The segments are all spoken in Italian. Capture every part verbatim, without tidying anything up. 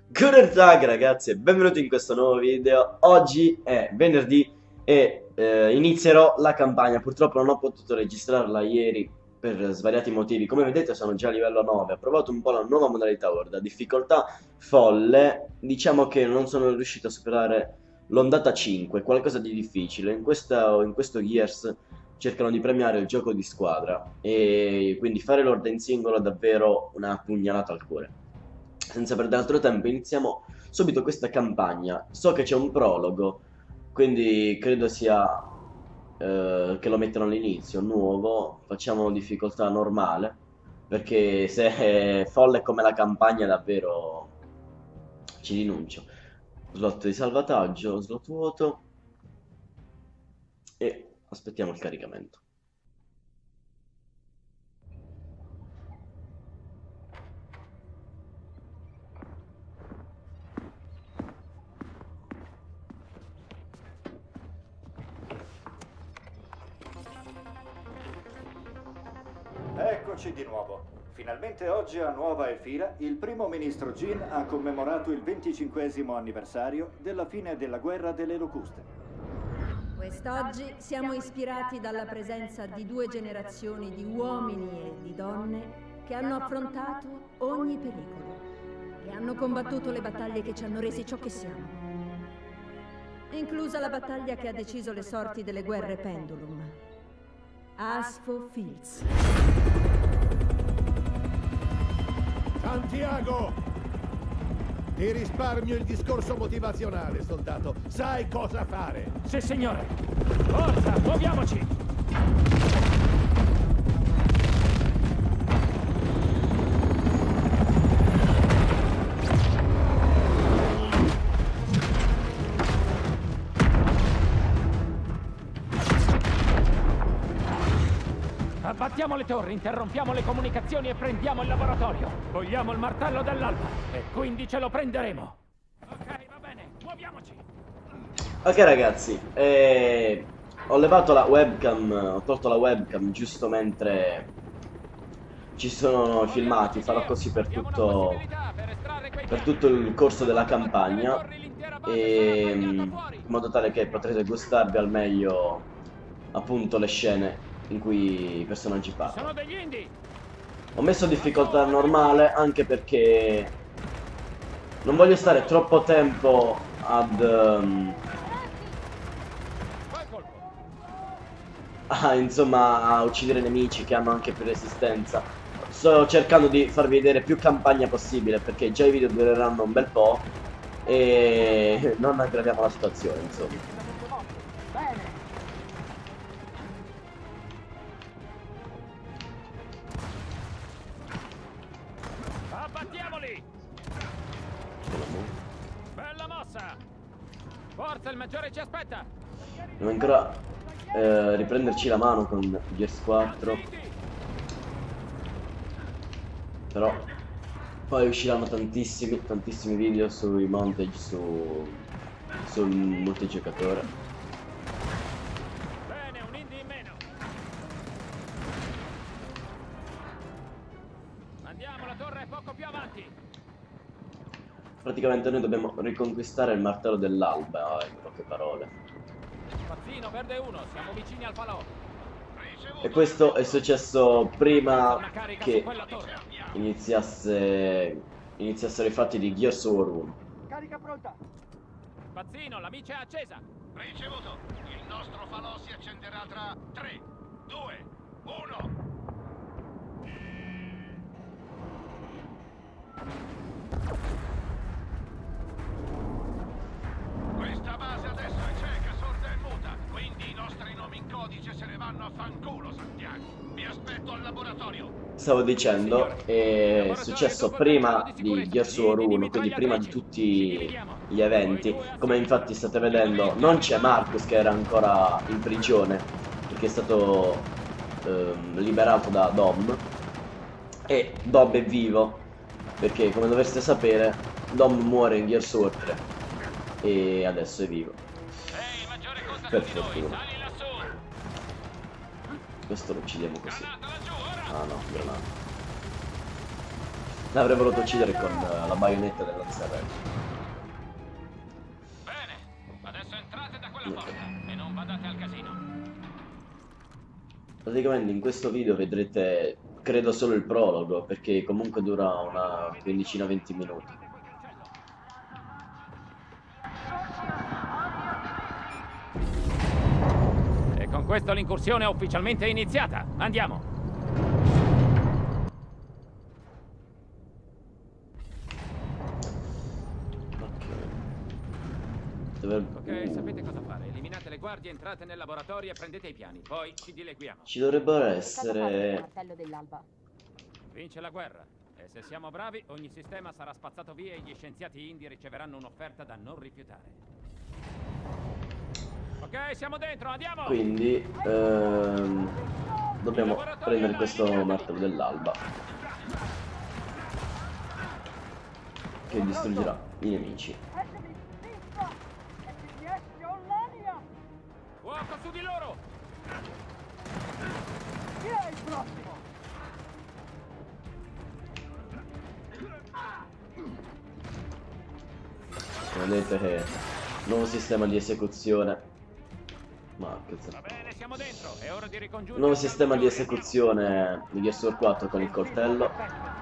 Good Tag ragazzi e benvenuti in questo nuovo video. Oggi è venerdì e eh, inizierò la campagna. Purtroppo non ho potuto registrarla ieri per svariati motivi. Come vedete sono già a livello nove. Ho provato un po' la nuova modalità World, a difficoltà folle. Diciamo che non sono riuscito a superare l'ondata cinque, qualcosa di difficile. In questa, in questo Gears cercano di premiare il gioco di squadra e quindi fare l'ordine in singolo è davvero una pugnalata al cuore. Senza perdere altro tempo iniziamo subito questa campagna. So che c'è un prologo, quindi credo sia eh, che lo mettono all'inizio, nuovo. Facciamo difficoltà normale, perché se è folle come la campagna davvero ci rinuncio. Slot di salvataggio, slot vuoto e aspettiamo il caricamento. Eccoci di nuovo. Finalmente oggi a Nuova Elfira il primo ministro Jin ha commemorato il venticinquesimo anniversario della fine della guerra delle locuste. Quest'oggi siamo ispirati dalla presenza di due generazioni di uomini e di donne che hanno affrontato ogni pericolo e hanno combattuto le battaglie che ci hanno resi ciò che siamo, inclusa la battaglia che ha deciso le sorti delle guerre Pendulum. Asfo Fields. Santiago! Ti risparmio il discorso motivazionale, soldato. Sai cosa fare. Sì, signore. Forza, muoviamoci! Abbattiamo le torri, interrompiamo le comunicazioni e prendiamo il laboratorio. Vogliamo il martello dell'alba e quindi ce lo prenderemo. Ok, va bene, muoviamoci. Ok ragazzi, eh, ho levato la webcam, ho tolto la webcam giusto mentre ci sono i filmati. Farò così per tutto, per tutto il corso della campagna, e, in modo tale che potrete gustarvi al meglio appunto le scene in cui i personaggi parlano. Sono degli indie. Ho messo difficoltà normale anche perché non voglio stare troppo tempo ad um, a, insomma, a uccidere nemici che hanno anche più resistenza. Sto cercando di farvi vedere più campagna possibile, perché già i video dureranno un bel po' e non aggraviamo la situazione, insomma. Abbattiamoli! Bella mossa! Forza, il maggiore ci aspetta! Dobbiamo ancora eh, riprenderci la mano con Gears quattro. Però poi usciranno tantissimi, tantissimi video sui montage, su, sul multigiocatore. Bene, un indie in meno. Andiamo, la torre è poco più avanti. Praticamente noi dobbiamo riconquistare il martello dell'alba, in poche parole. Pazzino, verde uno, siamo vicini al falò. E questo è successo prima che iniziasse, iniziassero i fatti di Gears War uno. Carica pronta! Pazzino, la mice è accesa. Ricevuto. Il nostro falò si accenderà tra tre, due, uno. Questa base adesso è cieca, sorda e muta, quindi i nostri nomi in codice se ne vanno a fanculo, Santiago. Vi aspetto al laboratorio. Stavo dicendo, è successo prima di Gears War uno, quindi prima di tutti gli eventi. Come infatti state vedendo, non c'è Marcus che era ancora in prigione, perché è stato ehm, liberato da Dom. E Dom è vivo, perché come dovreste sapere, Dom muore in Gears War tre e adesso è vivo. Ehi, maggiore conta Per su di noi, fortuna. sali lassù. Questo lo uccidiamo così. Granata laggiù, ora. Ah no, granata. L'avrei voluto uccidere con uh, la baionetta del lanzarello. Bene, adesso entrate da quella porta e non badate al casino. Praticamente in questo video vedrete, credo, solo il prologo, perché comunque dura una quindicina venti minuti. E con questo l'incursione è ufficialmente iniziata. Andiamo. Ok, sapete cosa fare. Eliminate le guardie, entrate nel laboratorio e prendete i piani. Poi ci dileguiamo. Ci dovrebbero essere... Martello dell'alba. Vince la guerra. E se siamo bravi, ogni sistema sarà spazzato via e gli scienziati indi riceveranno un'offerta da non rifiutare. Ok, siamo dentro, andiamo! Quindi ehm, dobbiamo prendere questo martello dell'alba che distruggerà i nemici. Fuoco su di loro! Chi è il prossimo? Vedete che nuovo sistema di esecuzione. Ma che Va bene, siamo dentro. È ora di ricongiungere. nuovo sistema di esecuzione di Gears of War quattro con il coltello.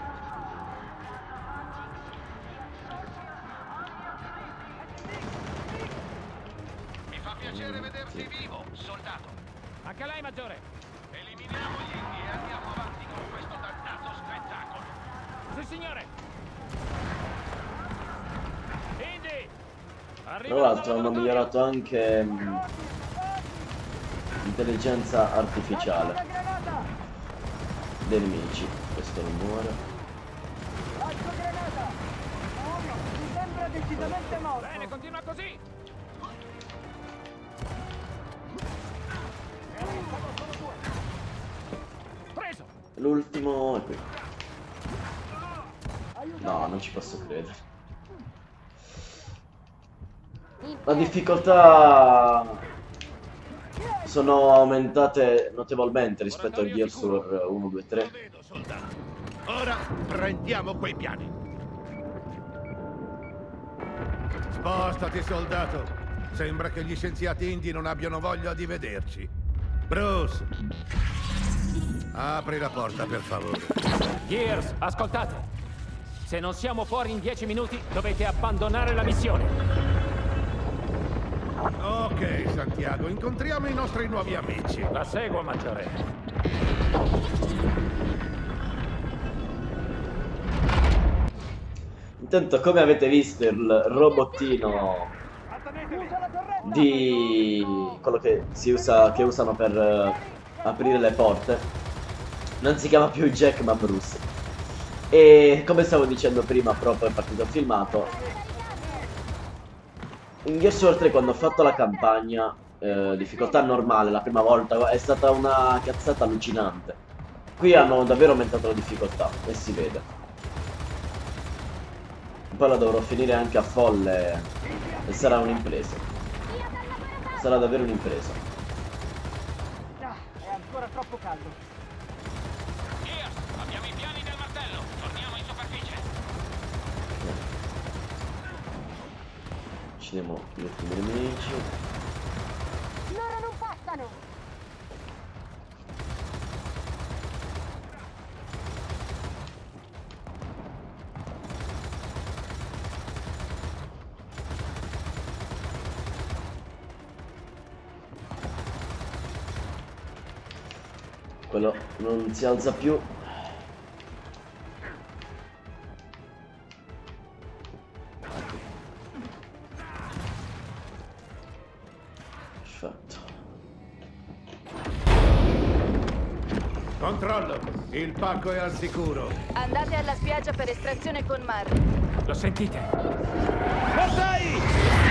Mi fa piacere vederti vivo, soldato. Anche lei, maggiore. Eliminiamo gli indi e andiamo avanti con questo dannato spettacolo. Sì, signore. Indy! Tra l'altro hanno migliorato anche mh, l'intelligenza artificiale dei nemici. Questo non muore. Lancio granata! Mi sembra decisamente morto. Bene, continua così. Preso. L'ultimo è qui. No, non ci posso credere. La difficoltà sono aumentate notevolmente rispetto al Gears of War uno, due, tre. Vedo, soldato. Ora prendiamo quei piani. Spostati, soldato. Sembra che gli scienziati indi non abbiano voglia di vederci. Bruce, apri la porta, per favore. Gears, ascoltate. Se non siamo fuori in dieci minuti, dovete abbandonare la missione. Ok, Santiago, incontriamo i nostri nuovi amici. La seguo, maggiore. Intanto, come avete visto, il robottino di quello che si usa, che usano per uh, aprire le porte, non si chiama più Jack ma Bruce. E come stavo dicendo prima, proprio è partito il filmato, in Gears of War tre, quando ho fatto la campagna eh, difficoltà normale la prima volta, è stata una cazzata allucinante. Qui hanno davvero aumentato la difficoltà e si vede. Poi la dovrò finire anche a folle e sarà un'impresa. Sarà davvero un'impresa. Ah, è ancora troppo caldo. Gears, abbiamo i piani del martello. Torniamo in superficie. Uccidiamo gli ultimi nemici. Loro non passano! Quello non si alza più. Perfetto. Controllo, il pacco è al sicuro. Andate alla spiaggia per estrazione con Mar. Lo sentite? Mortai!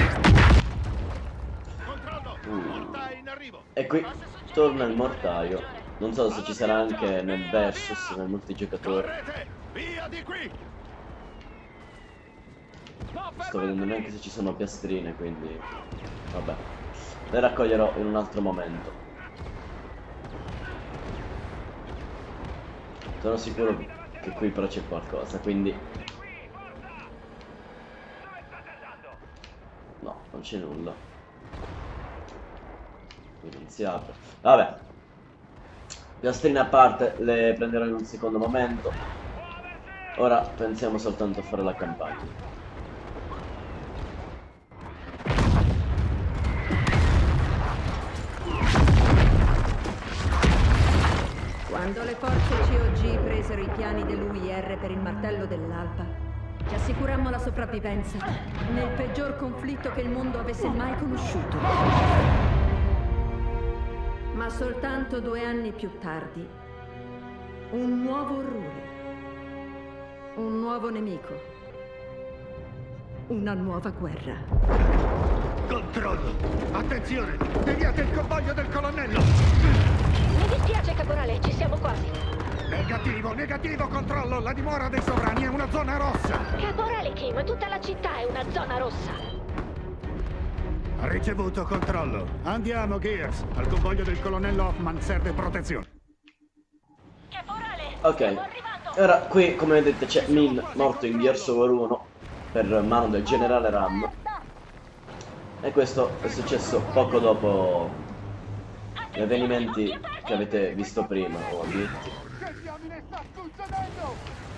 Controllo, mortai in arrivo. E qui torna il mortaio. Non so se ci sarà anche nel versus, nel multigiocatore. Correte, via di qui! No, Non sto vedendo neanche se ci sono piastrine, quindi vabbè, le raccoglierò in un altro momento. Sono sicuro Che qui però c'è qualcosa, quindi... No, non c'è nulla. Qui non si apre. Vabbè. Piastrine a parte, le prenderò in un secondo momento. Ora pensiamo soltanto a fare la campagna. Quando le forze C O G presero i piani dell'U I R per il martello dell'alba, ci assicurammo la sopravvivenza nel peggior conflitto che il mondo avesse mai conosciuto. Ma soltanto due anni più tardi, un nuovo orrore, un nuovo nemico, una nuova guerra. Controllo! Attenzione! Deviate il convoglio del colonnello! Mi dispiace, caporale, ci siamo quasi. Negativo, negativo, controllo! La dimora dei sovrani è una zona rossa! Caporale Kim, tutta la città è una zona rossa. Ricevuto, controllo. Andiamo, Gears. Al convoglio del colonnello Hoffman serve protezione. Caporale, Ok. stiamo arrivando. Ora qui, come vedete, c'è Min morto in Gears of War uno per mano del generale Ram. E questo è successo poco dopo gli avvenimenti che avete visto prima, o addetti. Che diamine sta succedendo?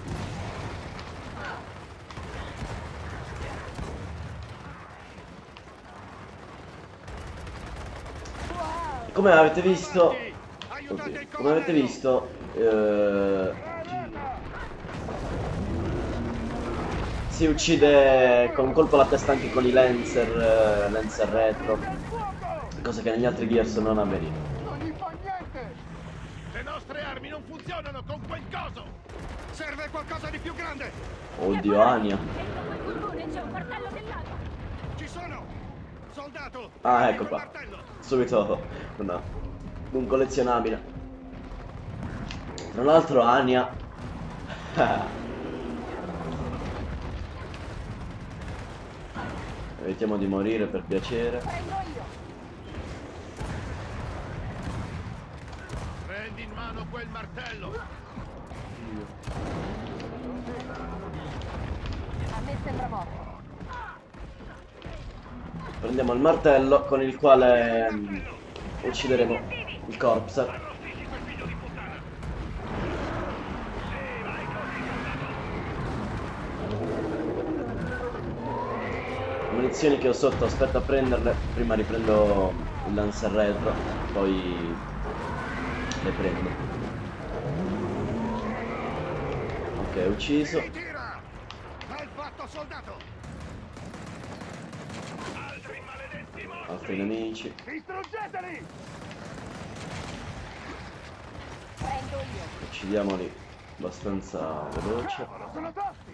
Come avete visto, oddio, come avete visto, eh, si uccide con un colpo alla testa anche con i Lancer, eh, Lancer retro, cosa che negli altri Gears non avveniva. Non gli fa niente! Le nostre armi non funzionano con quel coso! Serve qualcosa di più grande! Oddio, Anya. C'è un martello dell'alba. Ci sono! Soldato! Ah, ecco qua. Martello! Subito una, un collezionabile. Tra l'altro Anya evitiamo di morire per piacere. Prendi in mano quel martello! A me sembra morto. Prendiamo il martello con il quale um, uccideremo il Corpser. Munizioni che ho sotto, aspetta a prenderle, prima riprendo il Lancer retro, poi le prendo. Ok, ucciso. Tira! Mal fatto, soldato! Altri nemici. Distruggeteli! Prendo io. Uccidiamoli abbastanza veloce. Sono tosti!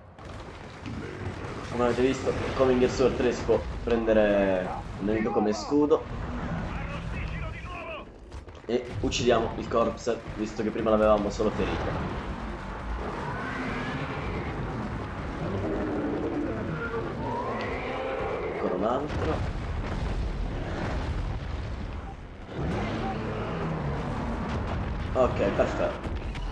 Come avete visto, come in Gears of War tre si può prendere un nemico come scudo. E uccidiamo il Corpser, visto che prima l'avevamo solo ferito. Ancora un altro. Ok, perfetto.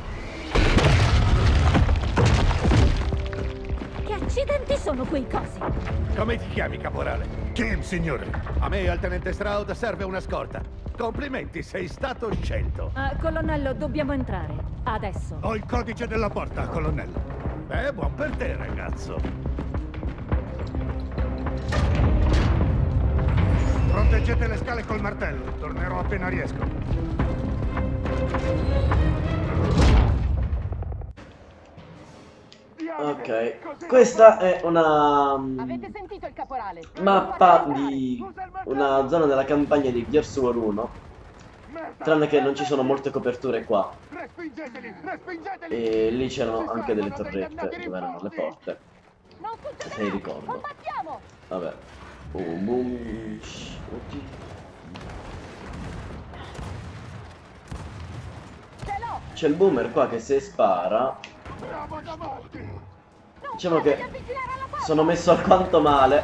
Che accidenti sono quei cosi? Come ti chiami, caporale? Kim, signore. A me e al tenente Stroud serve una scorta. Complimenti, sei stato scelto. Uh, colonnello, dobbiamo entrare. Adesso. Ho il codice della porta, colonnello. Beh, buon per te, ragazzo. Proteggete le scale col martello. Tornerò appena riesco. Ok, questa è una um, Avete sentito il caporale? mappa di una zona della campagna di Gears of War uno. Tranne che non ci sono molte coperture qua. Respingeteli, respingeteli. E lì c'erano anche delle torrette dove erano le porte. Non Se li ricordo. Combattiamo! Vabbè. Boom boom. Oddio. C'è il boomer qua che se spara. Diciamo che sono messo alquanto male.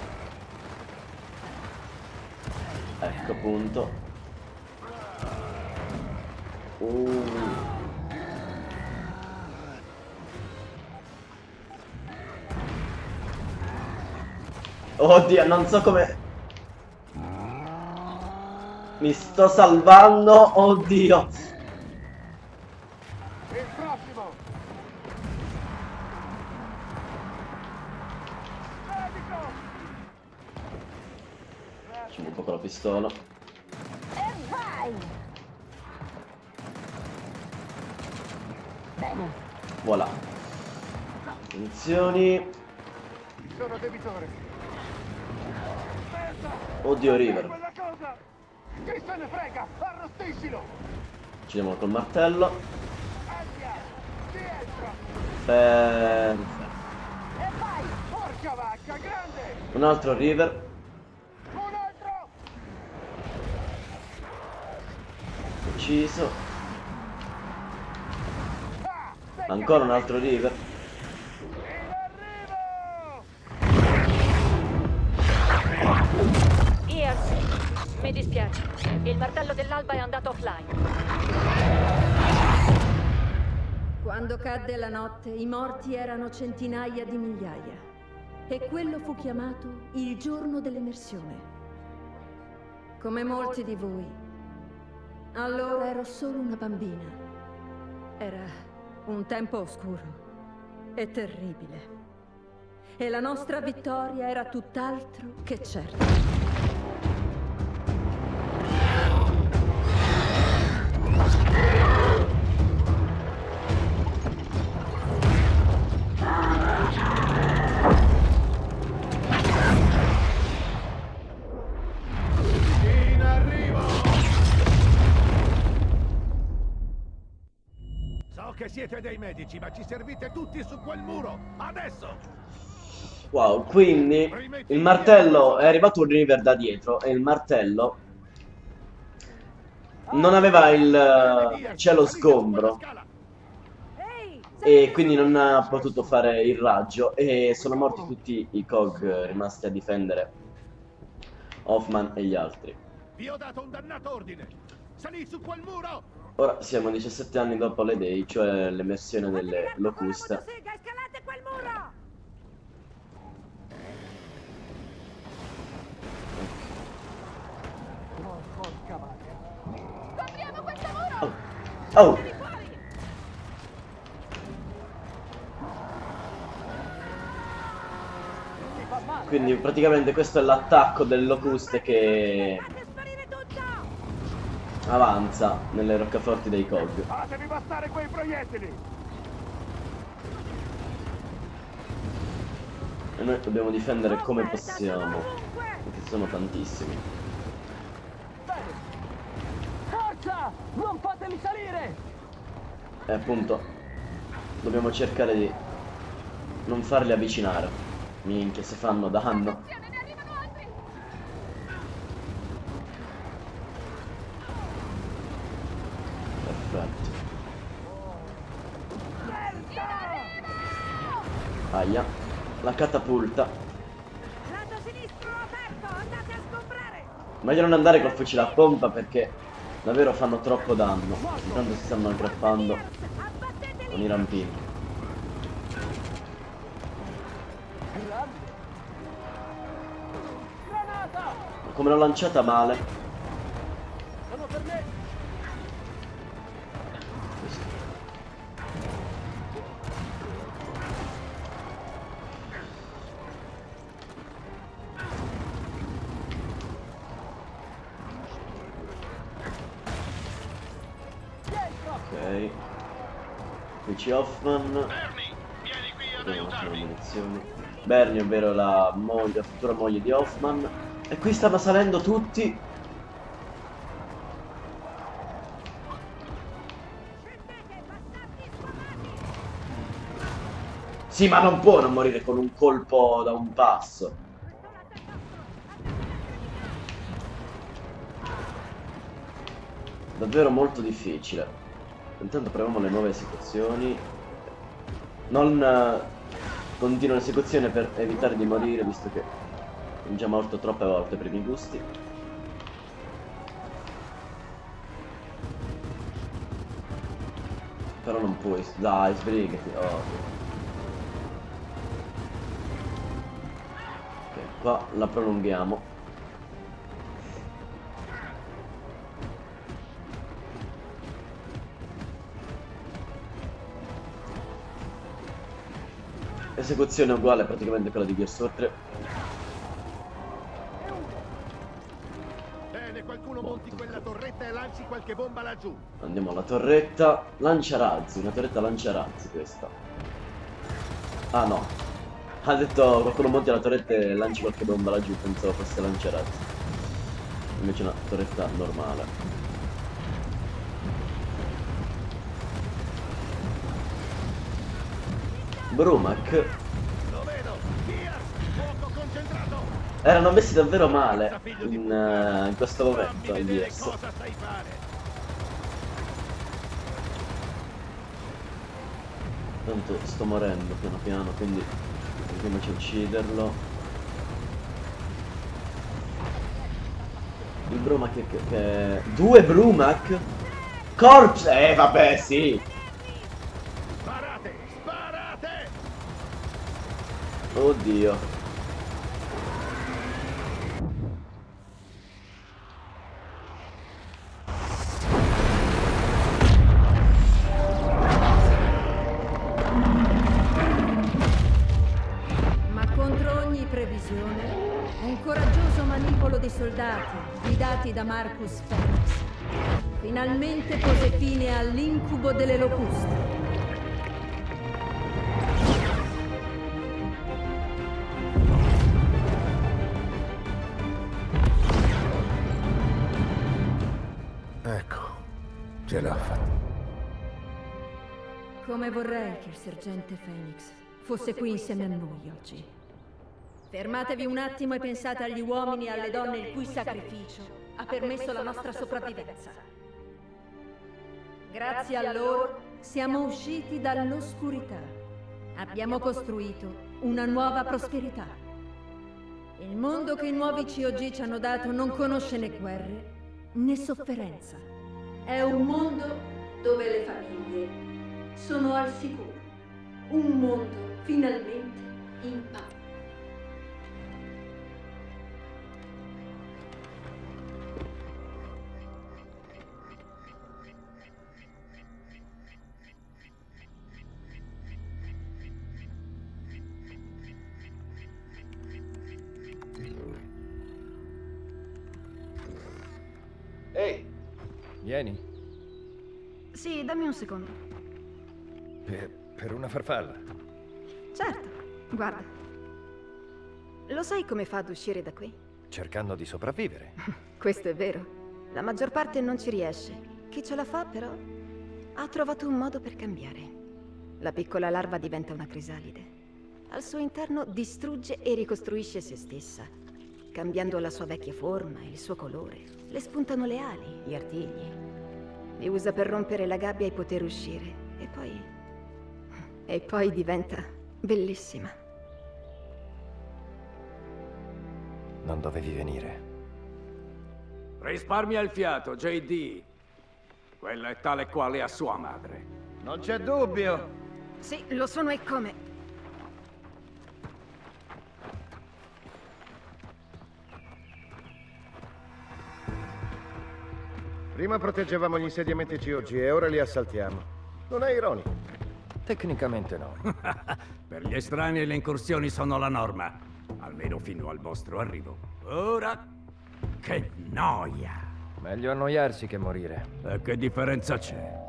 Ecco appunto. Uh. Oddio, non so come... Mi sto salvando, oddio. Il prossimo. Medico. Facciamo un po' con la pistola. E vai! Bene. Voilà. Munizioni. Sono debitore. Oddio, River. Quella cosa. Chi se ne frega? Arrostiscilo. Uccidiamolo col martello. Aia. Chi entra? Perfetto. E vai. Porca vacca, grande. Un altro River. Un altro. Ucciso. Ah, becca. Ancora un altro River. Ears, mi dispiace. Il martello dell'alba è andato offline. Quando cadde la notte, i morti erano centinaia di migliaia. E quello fu chiamato il giorno dell'emersione. Come molti di voi, allora ero solo una bambina. Era un tempo oscuro e terribile. E la nostra vittoria era tutt'altro che certa. In arrivo! So che siete dei medici, ma ci servite tutti su quel muro! Adesso! Wow, quindi il martello è arrivato un River da dietro e il martello non aveva il cielo sgombro e quindi non ha potuto fare il raggio e sono morti tutti i C O G rimasti a difendere Hoffman e gli altri. Vi ho dato un dannato ordine! Salì su quel muro! Ora siamo diciassette anni dopo le Day, cioè l'emersione delle locuste. Scalate quel muro! Copriamo questo muro! Oh! Oh. Quindi praticamente questo è l'attacco delle locuste che avanza nelle roccaforti dei C O G. Fatevi bastare quei proiettili. E noi dobbiamo difendere come possiamo, perché sono tantissimi. Forza! Non fatemi salire! E appunto dobbiamo cercare di non farli avvicinare. Minchia, se fanno danno. Perfetto. Aia. La catapulta. Lato sinistro aperto, andate a sgombrare! Meglio non andare col fucile a pompa perché davvero fanno troppo danno. Intanto si stanno aggrappando con i rampini. Come l'ho lanciata male. Sono per me! Ok. Qui c'è Hoffman. Bernie, vieni qui ad aiutarmi. Munizioni. Bernie, ovvero la moglie, la futura moglie di Hoffman. E qui stanno salendo tutti. Sì, ma non può non morire con un colpo da un passo. Davvero molto difficile. Intanto proviamo le nuove esecuzioni. Non uh, continuo l'esecuzione per evitare di morire, visto che ho già morto troppe volte per i miei gusti. Però non puoi. Dai, sbrigati. Oh. Ok. Qua la prolunghiamo. Esecuzione uguale praticamente a quella di Gears of War tre. Bene, qualcuno monti quella torretta e lanci qualche bomba laggiù. Andiamo alla torretta lanciarazzi, una torretta lanciarazzi questa. Ah no, ha detto qualcuno monti la torretta e lanci qualche bomba laggiù, pensavo fosse lanciarazzi. Invece è una torretta normale. Brumac. Lo vedo, via, fuoco concentrato. Erano messi davvero male in, uh, in questo momento in Gears. Cosa sai fare? Tanto sto morendo piano piano, quindi proviamoci a ucciderlo. Il Brumac che, che, che... Due Brumac? Corpse! Eh vabbè sì! Sparate, sparate! Oddio. Un coraggioso manipolo di soldati, guidati da Marcus Phoenix, finalmente pose fine all'incubo delle locuste. Ecco, ce l'ha fatta. Come vorrei che il sergente Phoenix fosse qui insieme a noi oggi. Fermatevi un attimo e pensate agli uomini e alle donne il cui sacrificio ha permesso la nostra sopravvivenza. Grazie a loro siamo usciti dall'oscurità. Abbiamo costruito una nuova prosperità. Il mondo che i nuovi C O G ci hanno dato non conosce né guerre né sofferenza. È un mondo dove le famiglie sono al sicuro. Un mondo finalmente in pace. Ehi! Vieni. Sì, dammi un secondo. Per, per una farfalla. Certo, guarda. Lo sai come fa ad uscire da qui? Cercando di sopravvivere. Questo è vero. La maggior parte non ci riesce. Chi ce la fa, però, ha trovato un modo per cambiare. La piccola larva diventa una crisalide. Al suo interno distrugge e ricostruisce se stessa, cambiando la sua vecchia forma, il suo colore. Le spuntano le ali, gli artigli. Li usa per rompere la gabbia e poter uscire. E poi... E poi diventa bellissima. Non dovevi venire. Risparmia il fiato, J D. Quella è tale quale a sua madre. Non c'è dubbio. Sì, lo sono e come. Prima proteggevamo gli insediamenti C O G e ora li assaltiamo. Non è ironico? Tecnicamente no. Per gli estranei le incursioni sono la norma. Almeno fino al vostro arrivo. Ora... che noia! Meglio annoiarsi che morire. E che differenza c'è?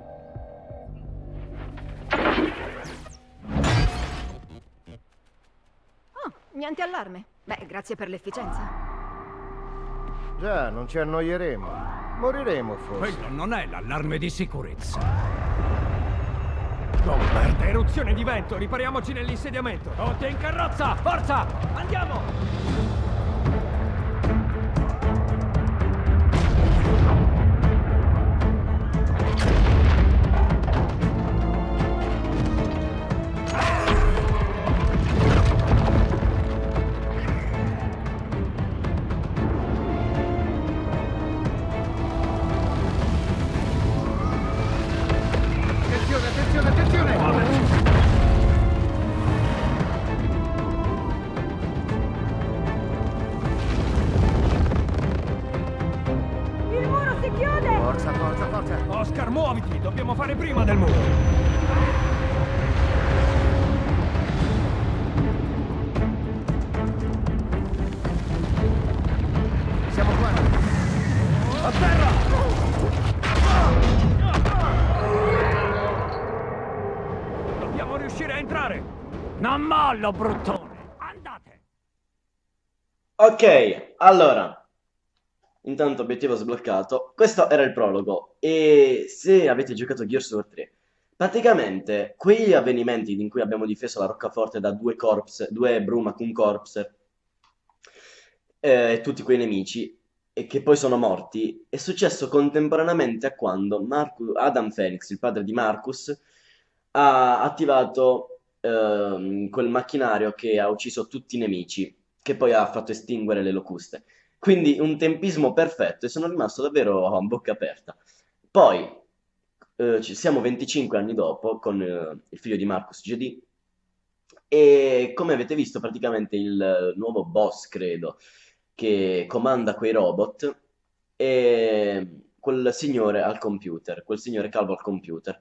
Oh, niente allarme. Beh, grazie per l'efficienza. Già, non ci annoieremo. Moriremo, forse. Quello non è l'allarme di sicurezza. Oh, merda, eruzione di vento! Ripariamoci nell'insediamento! Tutti in carrozza! Forza! Andiamo! Muoviti, dobbiamo fare prima del muro. Siamo qua. A terra! Dobbiamo riuscire a entrare. Non mollo, bruttone. Andate. Ok, allora. Intanto obiettivo sbloccato. Questo era il prologo. E se avete giocato Gears of War tre, praticamente quegli avvenimenti in cui abbiamo difeso la roccaforte da due corpse, due Brumakun corpse e eh, tutti quei nemici e che poi sono morti, è successo contemporaneamente a quando Marcus, Adam Phoenix, il padre di Marcus, ha attivato ehm, quel macchinario che ha ucciso tutti i nemici, che poi ha fatto estinguere le locuste. Quindi un tempismo perfetto e sono rimasto davvero a bocca aperta. Poi eh, ci siamo venticinque anni dopo con eh, il figlio di Marcus G D e come avete visto praticamente il nuovo boss, credo, che comanda quei robot è quel signore al computer, quel signore calvo al computer.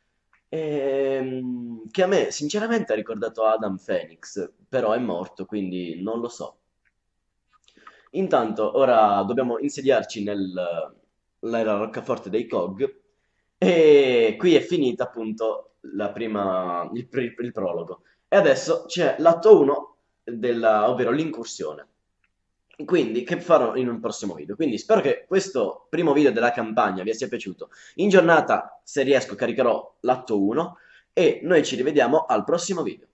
Ehm, che a me sinceramente ha ricordato Adam Phoenix, però è morto, quindi non lo so. Intanto ora dobbiamo insediarci nel- nella roccaforte dei C O G e qui è finita appunto la prima, il, pri- il prologo. E adesso c'è l'atto uno, della- ovvero l'incursione. Quindi, che farò in un prossimo video. Quindi spero che questo primo video della campagna vi sia piaciuto. In giornata, se riesco, caricherò l'atto uno e noi ci rivediamo al prossimo video.